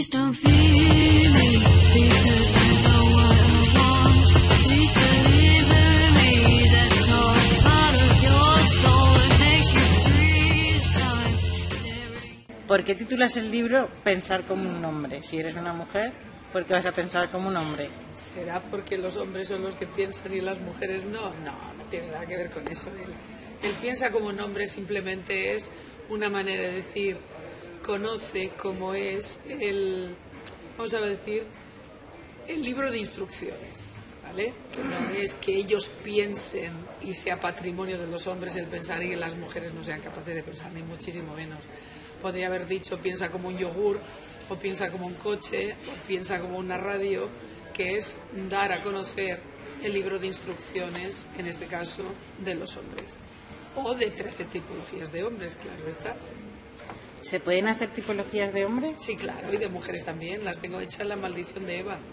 Please don't fear me, because I know what I want. Please deliver me, that's all part of your soul that makes you freeze. ¿Por qué titulas el libro Pensar como un hombre? Si eres una mujer, ¿por qué vas a pensar como un hombre? ¿Será porque los hombres son los que piensan y las mujeres no? No tiene nada que ver con eso. Él piensa como un hombre, simplemente es una manera de decir, conoce cómo es vamos a decir, el libro de instrucciones, ¿vale? Que no es que ellos piensen y sea patrimonio de los hombres el pensar y que las mujeres no sean capaces de pensar, ni muchísimo menos. Podría haber dicho piensa como un yogur, o piensa como un coche, o piensa como una radio, que es dar a conocer el libro de instrucciones, en este caso, de los hombres. O de 13 tipologías de hombres, claro está. ¿Se pueden hacer tipologías de hombres? Sí, claro, y de mujeres también. Las tengo hechas en La maldición de Eva.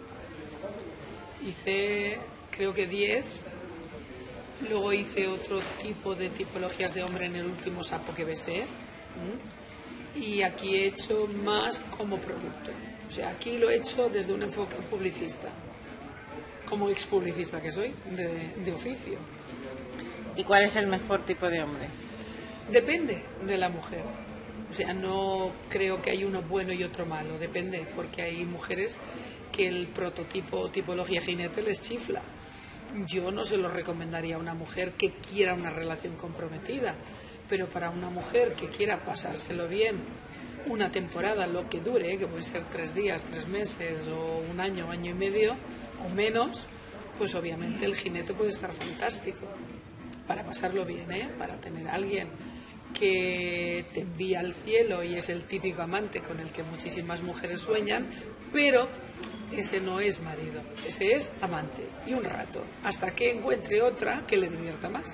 Hice, creo que 10. Luego hice otro tipo de tipologías de hombre en el último sapo que besé. Y aquí he hecho más como producto. O sea, aquí lo he hecho desde un enfoque publicista. Como expublicista que soy, de oficio. ¿Y cuál es el mejor tipo de hombre? Depende de la mujer. O sea, no creo que hay uno bueno y otro malo. Depende, porque hay mujeres que el prototipo o tipología jinete les chifla. Yo no se lo recomendaría a una mujer que quiera una relación comprometida. Pero para una mujer que quiera pasárselo bien una temporada, lo que dure, que puede ser 3 días, 3 meses o un año, año y medio o menos, pues obviamente el jinete puede estar fantástico para pasarlo bien, para tener a alguien que te envía al cielo y es el típico amante con el que muchísimas mujeres sueñan, pero ese no es marido, ese es amante y un rato, hasta que encuentre otra que le divierta más.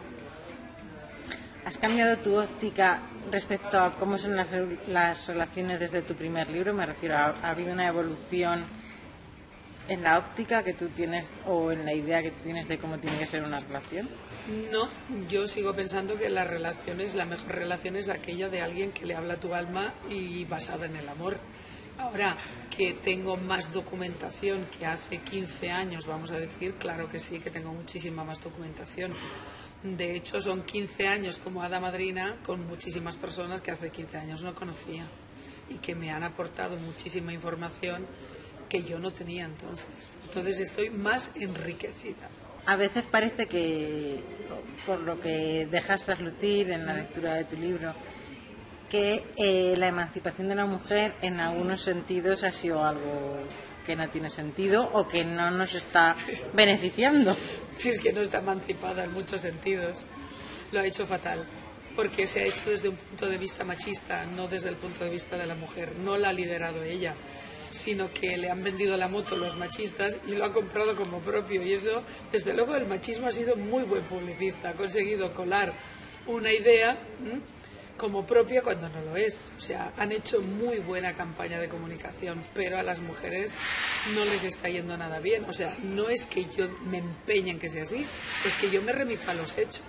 ¿Has cambiado tu óptica respecto a cómo son las relaciones desde tu primer libro? Me refiero, ¿ha habido una evolución en la óptica que tú tienes o en la idea que tú tienes de cómo tiene que ser una relación? No, yo sigo pensando que la mejor relación es aquella de alguien que le habla a tu alma y basada en el amor. Ahora, que tengo más documentación que hace 15 años, vamos a decir, claro que sí, que tengo muchísima más documentación. De hecho, son 15 años como hada madrina con muchísimas personas que hace 15 años no conocía y que me han aportado muchísima información que yo no tenía entonces. Entonces estoy más enriquecida. A veces parece que, por lo que dejas traslucir en la lectura de tu libro, que la emancipación de la mujer en algunos sentidos ha sido algo que no tiene sentido o que no nos está beneficiando. Es que no está emancipada en muchos sentidos. Lo ha hecho fatal, porque se ha hecho desde un punto de vista machista, no desde el punto de vista de la mujer. No la ha liderado ella, sino que le han vendido la moto los machistas y lo ha comprado como propio. Y eso, desde luego, el machismo ha sido muy buen publicista. Ha conseguido colar una idea como propia cuando no lo es. O sea, han hecho muy buena campaña de comunicación, pero a las mujeres no les está yendo nada bien. O sea, no es que yo me empeñe en que sea así, es que yo me remito a los hechos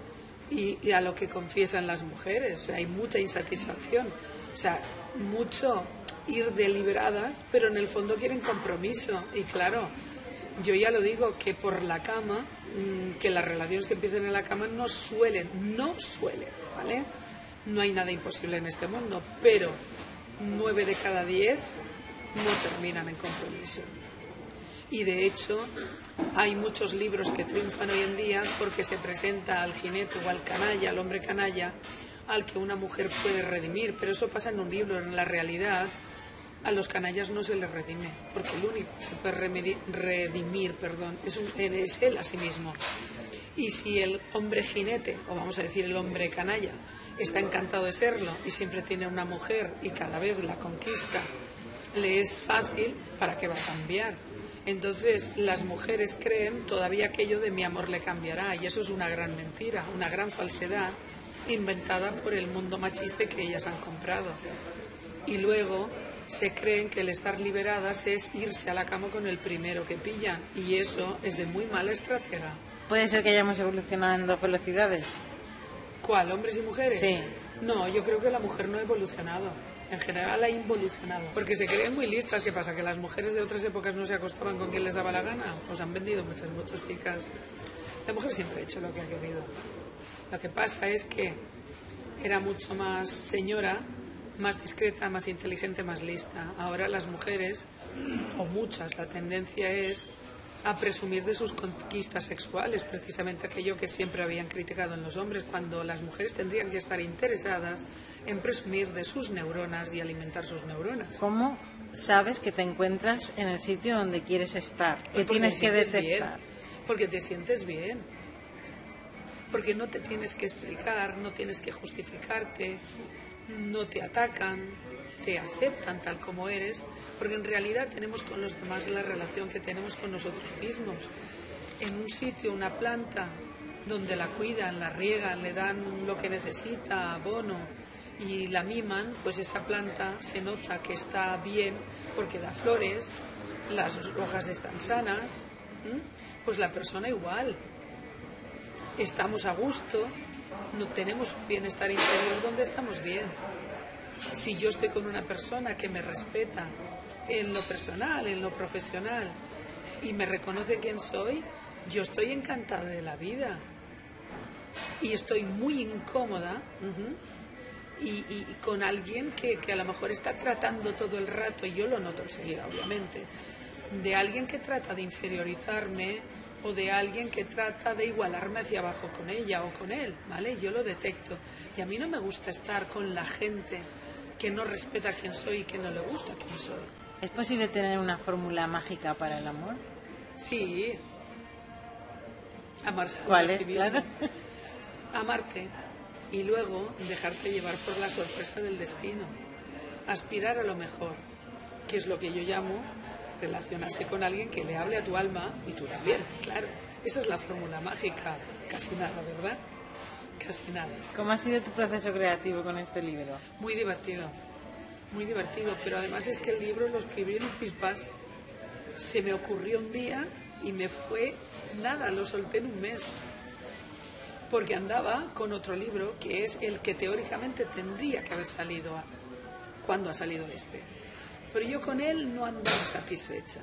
y a lo que confiesan las mujeres. O sea, hay mucha insatisfacción. O sea, mucho ir deliberadas, pero en el fondo quieren compromiso. Y claro, yo ya lo digo, que por la cama, que las relaciones que empiezan en la cama no suelen, ¿vale? No hay nada imposible en este mundo, pero 9 de cada 10 no terminan en compromiso. Y de hecho, hay muchos libros que triunfan hoy en día porque se presenta al jinete o al canalla, al hombre canalla, al que una mujer puede redimir. Pero eso pasa en un libro. En la realidad, a los canallas no se les redime, porque el único que se puede redimir es él a sí mismo. Y si el hombre jinete, o vamos a decir el hombre canalla, está encantado de serlo y siempre tiene una mujer y cada vez la conquista le es fácil, ¿para qué va a cambiar? Entonces las mujeres creen todavía aquello de mi amor le cambiará, y eso es una gran mentira, una gran falsedad inventada por el mundo machista que ellas han comprado. Y luego se creen que el estar liberadas es irse a la cama con el primero que pillan, y eso es de muy mala estratega. ¿Puede ser que hayamos evolucionado en 2 velocidades? ¿Cuál? ¿Hombres y mujeres? Sí. No, yo creo que la mujer no ha evolucionado. En general ha involucionado. Porque se creen muy listas. ¿Qué pasa? ¿Que las mujeres de otras épocas no se acostaban con quien les daba la gana? Pues han vendido muchas chicas. La mujer siempre ha hecho lo que ha querido. Lo que pasa es que era mucho más señora, más discreta, más inteligente, más lista. Ahora las mujeres, o muchas, la tendencia es a presumir de sus conquistas sexuales, precisamente aquello que siempre habían criticado en los hombres, cuando las mujeres tendrían que estar interesadas en presumir de sus neuronas y alimentar sus neuronas. ¿Cómo sabes que te encuentras en el sitio donde quieres estar? ¿Qué Pues porque tienes te que sientes detectar? bien, porque te sientes bien, porque no te tienes que explicar, no tienes que justificarte, no te atacan, te aceptan tal como eres, porque en realidad tenemos con los demás la relación que tenemos con nosotros mismos. En un sitio, una planta, donde la cuidan, la riegan, le dan lo que necesita, abono, y la miman, pues esa planta se nota que está bien porque da flores, las hojas están sanas, pues la persona igual. Estamos a gusto, no tenemos un bienestar interior donde estamos bien. Si yo estoy con una persona que me respeta en lo personal, en lo profesional, y me reconoce quién soy, yo estoy encantada de la vida. Y estoy muy incómoda y con alguien que a lo mejor está tratando todo el rato, y yo lo noto enseguida, obviamente, de alguien que trata de inferiorizarme o de alguien que trata de igualarme hacia abajo con ella o con él, ¿vale? Yo lo detecto. Y a mí no me gusta estar con la gente que no respeta quién soy y que no le gusta quién soy. ¿Es posible tener una fórmula mágica para el amor? Sí. Amarse a ¿Cuál uno a es? sí mismo. Claro. Amarte y luego dejarte llevar por la sorpresa del destino. Aspirar a lo mejor, que es lo que yo llamo relacionarse con alguien que le hable a tu alma y tú también, claro. Esa es la fórmula mágica. Casi nada, ¿verdad? Casi nada. ¿Cómo ha sido tu proceso creativo con este libro? Muy divertido, pero además es que el libro lo escribí en un pispás. Se me ocurrió un día y me fue nada, lo solté en un mes. Porque andaba con otro libro que es el que teóricamente tendría que haber salido cuando ha salido este. Pero yo con él no andaba satisfecha.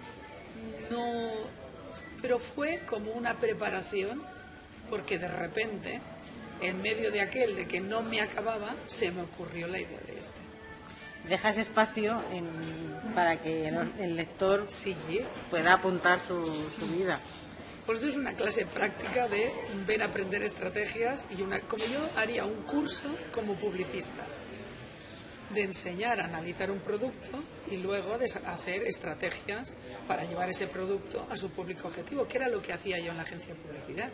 No, pero fue como una preparación, porque de repente, en medio de aquel de que no me acababa, se me ocurrió la idea de este. Dejas espacio para que el lector Sí, pueda apuntar su vida. pues esto es una clase práctica de ven a aprender estrategias y como yo haría un curso como publicista, de enseñar a analizar un producto y luego de hacer estrategias para llevar ese producto a su público objetivo, que era lo que hacía yo en la agencia de publicidad.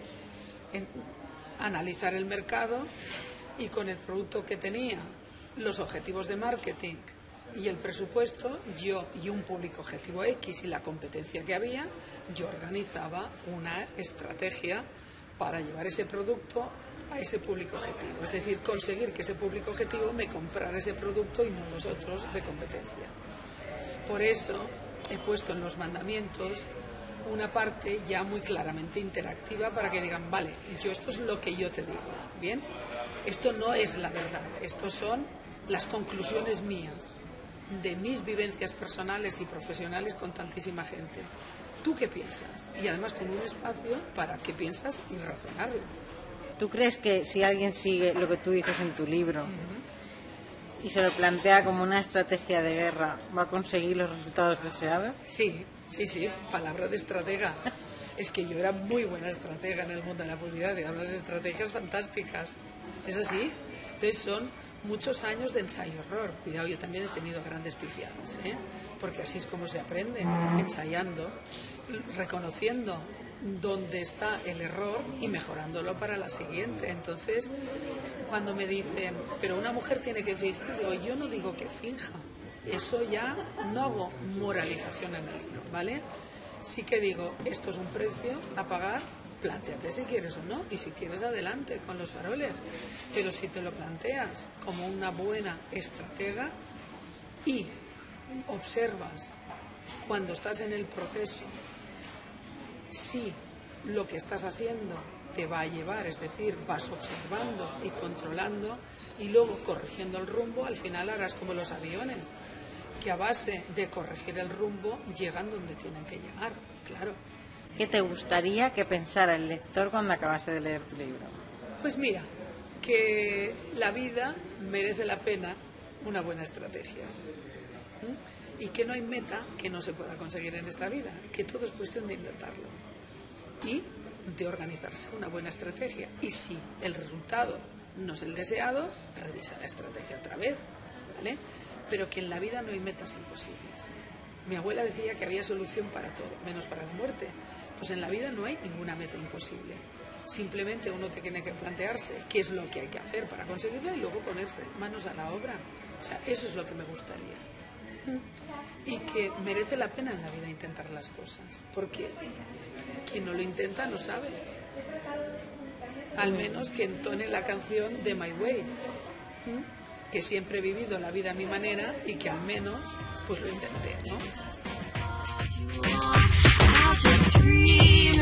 Analizar el mercado y con el producto que tenía, los objetivos de marketing y el presupuesto, yo y un público objetivo X y la competencia que había, yo organizaba una estrategia para llevar ese producto a ese público objetivo. Es decir, conseguir que ese público objetivo me comprara ese producto y no los otros de competencia. Por eso he puesto en los mandamientos una parte ya muy claramente interactiva para que digan, vale, esto es lo que yo te digo, ¿bien? Esto no es la verdad, estos son las conclusiones mías de mis vivencias personales y profesionales con tantísima gente. ¿Tú qué piensas? Y además con un espacio para qué piensas y razonarlo. ¿Tú crees que si alguien sigue lo que tú dices en tu libro y se lo plantea como una estrategia de guerra, va a conseguir los resultados deseados? Sí, palabra de estratega. Es que yo era muy buena estratega en el mundo de la publicidad, de unas estrategias fantásticas. Es así. Entonces son muchos años de ensayo-error. Cuidado, yo también he tenido grandes pifiadas, porque así es como se aprende, ensayando, reconociendo dónde está el error y mejorándolo para la siguiente. Entonces, cuando me dicen, pero una mujer tiene que fingir, digo, yo no digo que finja. Eso ya no hago moralización en el libro, ¿vale? Sí que digo, esto es un precio a pagar, plantéate si quieres o no, y si quieres adelante con los faroles. Pero si te lo planteas como una buena estratega y observas cuando estás en el proceso si lo que estás haciendo te va a llevar, es decir, vas observando y controlando y luego corrigiendo el rumbo, al final harás como los aviones, que a base de corregir el rumbo llegan donde tienen que llegar, claro. ¿Qué te gustaría que pensara el lector cuando acabase de leer tu libro? Pues mira, que la vida merece la pena una buena estrategia. ¿Mm? Y que no hay meta que no se pueda conseguir en esta vida, que todo es cuestión de intentarlo y de organizarse una buena estrategia. Y si el resultado no es el deseado, revisa la estrategia otra vez, ¿vale? Pero que en la vida no hay metas imposibles. Mi abuela decía que había solución para todo, menos para la muerte. Pues en la vida no hay ninguna meta imposible. Simplemente uno tiene que plantearse qué es lo que hay que hacer para conseguirla y luego ponerse manos a la obra. O sea, eso es lo que me gustaría. Y que merece la pena en la vida intentar las cosas, porque quien no lo intenta no sabe. Al menos que entone la canción de My Way, que siempre he vivido la vida a mi manera y que al menos pues lo intenté, ¿no? I'll just dream